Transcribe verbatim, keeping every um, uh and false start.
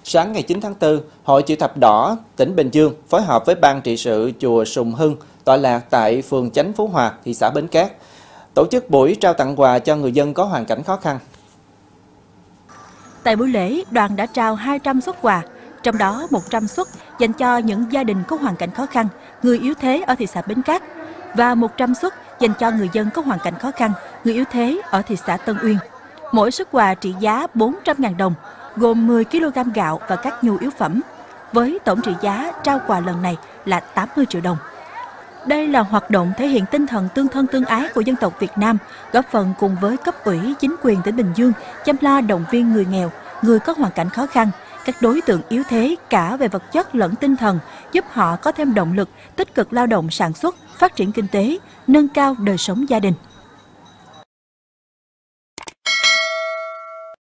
Sáng ngày chín tháng tư, Hội Chữ Thập Đỏ tỉnh Bình Dương phối hợp với Ban trị sự chùa Sùng Hưng tọa lạc tại phường Chánh Phú Hòa, thị xã Bến Cát, tổ chức buổi trao tặng quà cho người dân có hoàn cảnh khó khăn. Tại buổi lễ, đoàn đã trao hai trăm suất quà, trong đó một trăm suất dành cho những gia đình có hoàn cảnh khó khăn, người yếu thế ở thị xã Bến Cát và một trăm suất dành cho người dân có hoàn cảnh khó khăn, người yếu thế ở thị xã Tân Uyên. Mỗi suất quà trị giá bốn trăm nghìn đồng, gồm mười ki lô gam gạo và các nhu yếu phẩm, với tổng trị giá trao quà lần này là tám mươi triệu đồng. Đây là hoạt động thể hiện tinh thần tương thân tương ái của dân tộc Việt Nam, góp phần cùng với cấp ủy, chính quyền tỉnh Bình Dương chăm lo động viên người nghèo, người có hoàn cảnh khó khăn, các đối tượng yếu thế cả về vật chất lẫn tinh thần, giúp họ có thêm động lực tích cực lao động sản xuất, phát triển kinh tế, nâng cao đời sống gia đình.